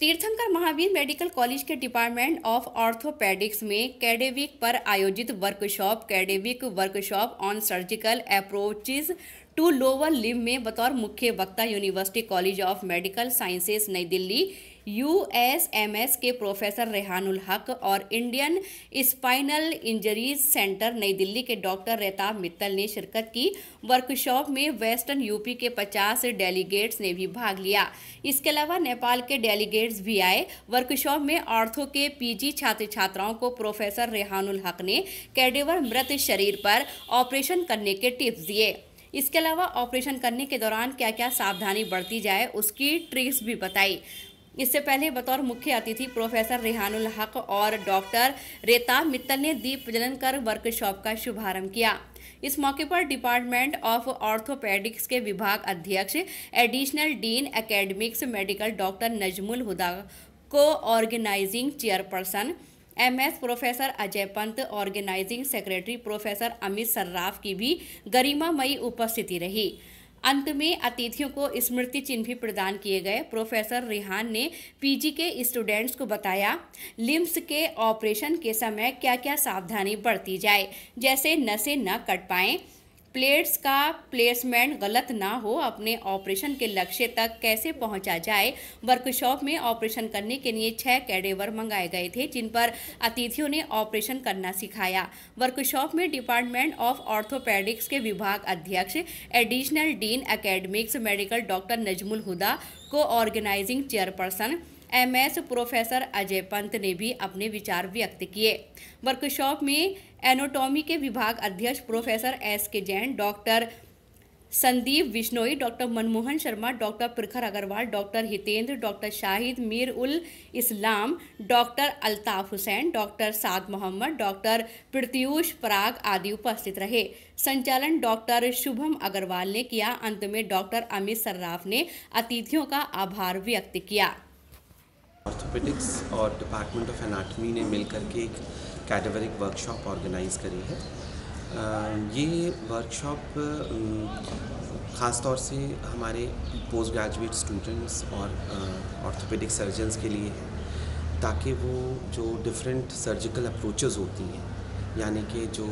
तीर्थंकर Mahaveer medical college के department of orthopaedics में कैडेविक पर आयोजित workshop cadaveric workshop on surgical approaches to lower limb में बतौर मुख्य वक्ता university college of medical sciences नई दिल्ली यूएसएमएस के प्रोफेसर रेहानुल हक और इंडियन स्पाइनल इंजरीज सेंटर नई दिल्ली के डॉक्टर रेताब मित्तल ने शिरकत की। वर्कशॉप में वेस्टर्न यूपी के 50 डेलीगेट्स ने भी भाग लिया। इसके अलावा नेपाल के डेलीगेट्स भी आए। वर्कशॉप में ऑर्थो के पीजी छात्र छात्राओं को प्रोफेसर रेहानुल हक ने कैडेवर मृत शरीर पर ऑपरेशन करने के टिप्स दिए। इसके अलावा ऑपरेशन करने के दौरान क्या क्या सावधानी बरती जाए उसकी ट्रिक्स भी बताई। इससे पहले बतौर मुख्य अतिथि प्रोफेसर रेहानुल हक और डॉक्टर रेताब मित्तल ने दीप प्रज्वलन कर वर्कशॉप का शुभारंभ किया। इस मौके पर डिपार्टमेंट ऑफ ऑर्थोपेडिक्स के विभाग अध्यक्ष additional dean academics medical doctor Najmul Huda को organising chairperson MS professor Ajay Pant, organising secretary professor Amit Sarraf की भी गरिमामयी उपस्थिति रही। अंत में अतिथियों को स्मृति चिन्ह भी प्रदान किए गए। प्रोफेसर रेहान ने पीजी के स्टूडेंट्स को बताया लिम्स के ऑपरेशन के समय क्या क्या सावधानी बरती जाए, जैसे नसें न कट पाएं, प्लेट्स का प्लेसमेंट गलत ना हो, अपने ऑपरेशन के लक्ष्य तक कैसे पहुंचा जाए। वर्कशॉप में ऑपरेशन करने के लिए 6 कैडेवर मंगाए गए थे, जिन पर अतिथियों ने ऑपरेशन करना सिखाया। वर्कशॉप में डिपार्टमेंट ऑफ ऑर्थोपेडिक्स के विभाग अध्यक्ष additional dean academics medical doctor Najmul Huda को organising chairperson MS professor Ajay Pant ने भी अपने विचार व्यक्त किए। वर्कशॉप में एनाटॉमी के विभाग अध्यक्ष professor S K Jain, doctor Sandeep Bishnoi, doctor Manmohan Sharma, doctor Prakhar Agarwal, doctor Hitendra, doctor Shahid Mir ul Islam, doctor Altaf Hussain, doctor Saad Mohammad, doctor Pratyush Parag आदि उपस्थित रहे। संचालन डॉक्टर शुभम अग्रवाल ने किया। अंत में डॉक्टर अमित सर्राफ ने अतिथियों का आभार व्यक्त किया। ऑर्थोपेडिक्स और डिपार्टमेंट ऑफ एनाटॉमी ने मिलकर के एक कैडेवरिक वर्कशॉप ऑर्गेनाइज़ करी है। ये वर्कशॉप ख़ास तौर से हमारे पोस्ट ग्रेजुएट स्टूडेंट्स और ऑर्थोपेडिक सर्जन्स के लिए है, ताकि वो जो डिफरेंट सर्जिकल अप्रोचेस होती हैं, यानी कि जो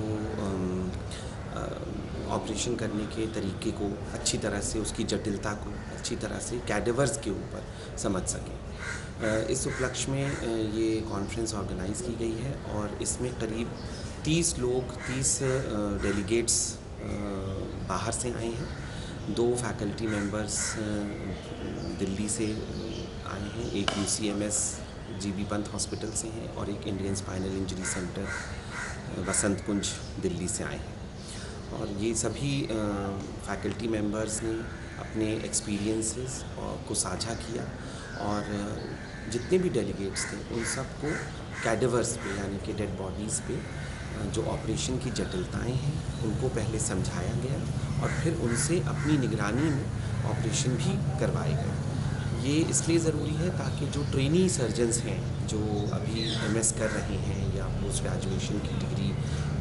ऑपरेशन करने के तरीके को अच्छी तरह से, उसकी जटिलता को अच्छी तरह से कैडेवर्स के ऊपर समझ सकें। इस उपलक्ष्य में ये कॉन्फ्रेंस ऑर्गेनाइज़ की गई है और इसमें करीब 30 डेलीगेट्स बाहर से आए हैं। 2 फैकल्टी मेंबर्स दिल्ली से आए हैं, एक यूसीएमएस जीबी पंत हॉस्पिटल से हैं और एक Indian spinal injury centre Vasant Kunj Delhi से आए हैं। और ये सभी फैकल्टी मेंबर्स ने अपने एक्सपीरियंसेस को साझा किया और जितने भी डेलीगेट्स थे उन सबको कैडेवर्स पे, यानी कि डेड बॉडीज़ पे जो ऑपरेशन की जटिलताएं हैं उनको पहले समझाया गया और फिर उनसे अपनी निगरानी में ऑपरेशन भी करवाए गए। ये इसलिए ज़रूरी है ताकि जो ट्रेनी सर्जन्स हैं जो अभी एमएस कर रहे हैं या पोस्ट ग्रेजुएशन की डिग्री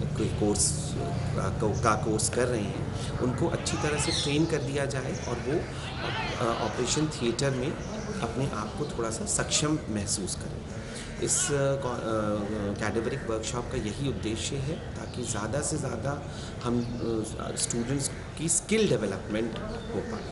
का कोर्स कर रहे हैं, उनको अच्छी तरह से ट्रेन कर दिया जाए और वो ऑपरेशन थिएटर में अपने आप को थोड़ा सा सक्षम महसूस करें। इस कैडेवरिक वर्कशॉप का यही उद्देश्य है ताकि ज़्यादा से ज़्यादा हम स्टूडेंट्स की स्किल डेवलपमेंट हो पाए।